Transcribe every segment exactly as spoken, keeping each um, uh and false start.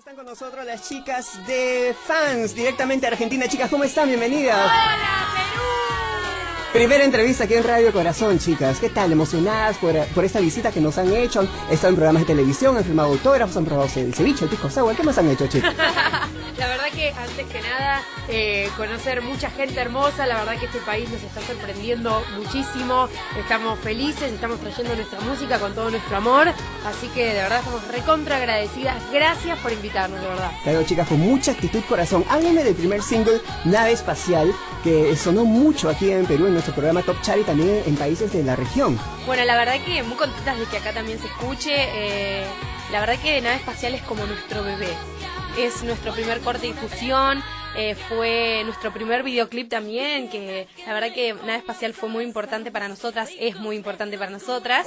Están con nosotros las chicas de Fans, directamente a Argentina. Chicas, ¿cómo están? Bienvenidas. ¡Hola, Perú! Primera entrevista aquí en Radio Corazón, chicas. ¿Qué tal? ¿Emocionadas por, por esta visita que nos han hecho? Han estado en programas de televisión, han firmado autógrafos, han probado el ceviche, el pisco sour. ¿Qué más han hecho, chicas? La verdad que, antes que nada, eh, conocer mucha gente hermosa. La verdad que este país nos está sorprendiendo muchísimo. Estamos felices, estamos trayendo nuestra música con todo nuestro amor. Así que, de verdad, estamos recontra agradecidas. Gracias por invitarnos, de verdad. Claro, chicas, con mucha actitud, corazón. Háblenme del primer single, Nave Espacial, que sonó mucho aquí en Perú, en nuestro programa Top Chart y también en países de la región. Bueno, la verdad que muy contentas de que acá también se escuche. Eh, la verdad que Nave Espacial es como nuestro bebé. Es nuestro primer corte de difusión, eh, fue nuestro primer videoclip también, que la verdad que Nave Espacial fue muy importante para nosotras, es muy importante para nosotras.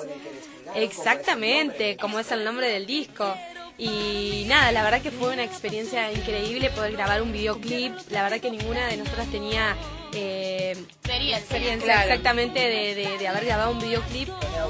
Exactamente, como es el nombre del disco. Y nada, la verdad que fue una experiencia increíble poder grabar un videoclip. La verdad que ninguna de nosotras tenía eh, experiencia claro. exactamente de, de, de haber grabado un videoclip.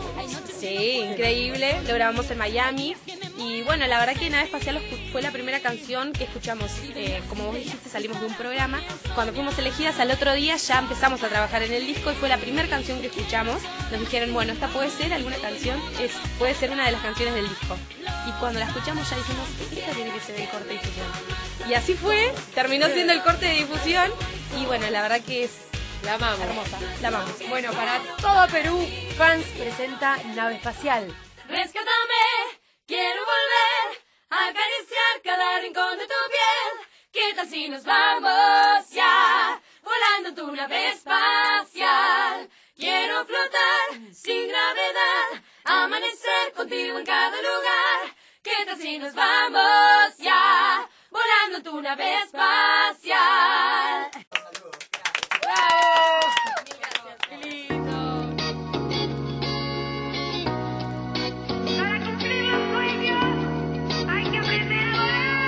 Sí, increíble. Lo grabamos en Miami. Y bueno, la verdad que Nave Espacial fue la primera canción que escuchamos. Eh, como vos dijiste, salimos de un programa. Cuando fuimos elegidas al otro día ya empezamos a trabajar en el disco y fue la primera canción que escuchamos. Nos dijeron, bueno, esta puede ser alguna canción, es, puede ser una de las canciones del disco. Y cuando la escuchamos ya dijimos, esta tiene que ser el corte de difusión. Y así fue, terminó siendo el corte de difusión. Y bueno, la verdad que es la amamos. Hermosa, la amamos. Bueno, para todo Perú, Fans presenta Nave Espacial. Rescátame, quiero volver a acariciar cada rincón de tu piel. ¿Qué tal si nos vamos ya, volando en tu nave espacial? Quiero flotar sin gravedad, amanecer contigo en cada lugar. ¿Qué tal si nos vamos ya, volando en tu nave espacial? ¡Bravo! ¡Qué lindo! Para cumplir los sueños hay que aprender a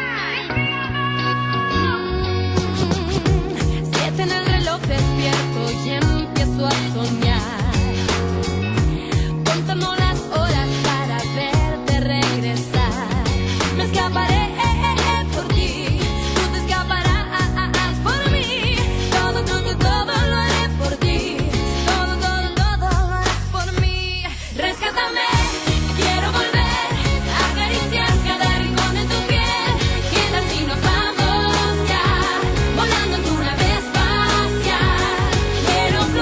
volar. Siete en el reloj despierto y empiezo a soñar, contando las horas para verte regresar. Me escaparé por ti, tú te escaparás por mí. Todo, todo, todo lo haré por ti. Todo, todo, todo lo haré por mí. Rescátame, quiero volver a acariciar cada rincón de tu piel. ¿Qué tal si nos vamos ya, volando en tu nave espacial? Quiero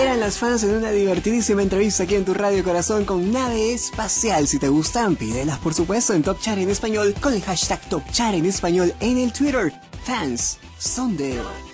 eran las fans en una divertidísima entrevista aquí en tu Radio Corazón con Nave Espacial. Si te gustan, pídelas por supuesto en Top Chart en Español con el hashtag Top Chart en Español en el Twitter. Fans son de